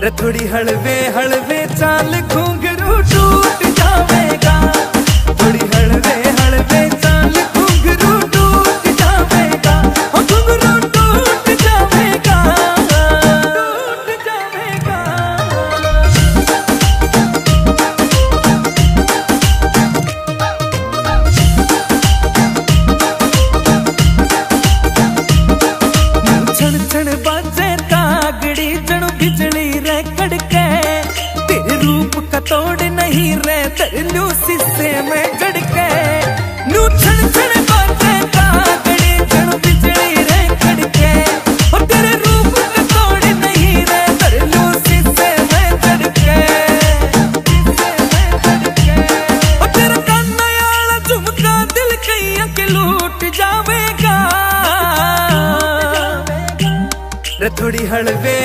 रे थोड़ी हलवे हलवे चाल घुंघरू टूट जावेगा, थोड़ी हलवे हलवे चाल घुंघरू टूट जावेगा, घुंघरू टूट जावेगा, टूट जावेगा। छण छण बाजे कागड़ी जणु बिजली रे कड़के, तेरे रूप का तोड़ नहीं रे तरलू शीशे में जड़के। नू छण छण बाजे कागड़ी जणु बिजली रे कड़के, और तेरे रूप का तोड़ नहीं रे तरलू शीशे में जड़के, और तेरा काना याला झुमका दिल कईया के लूट जावेगा। रे थोड़ी हलवे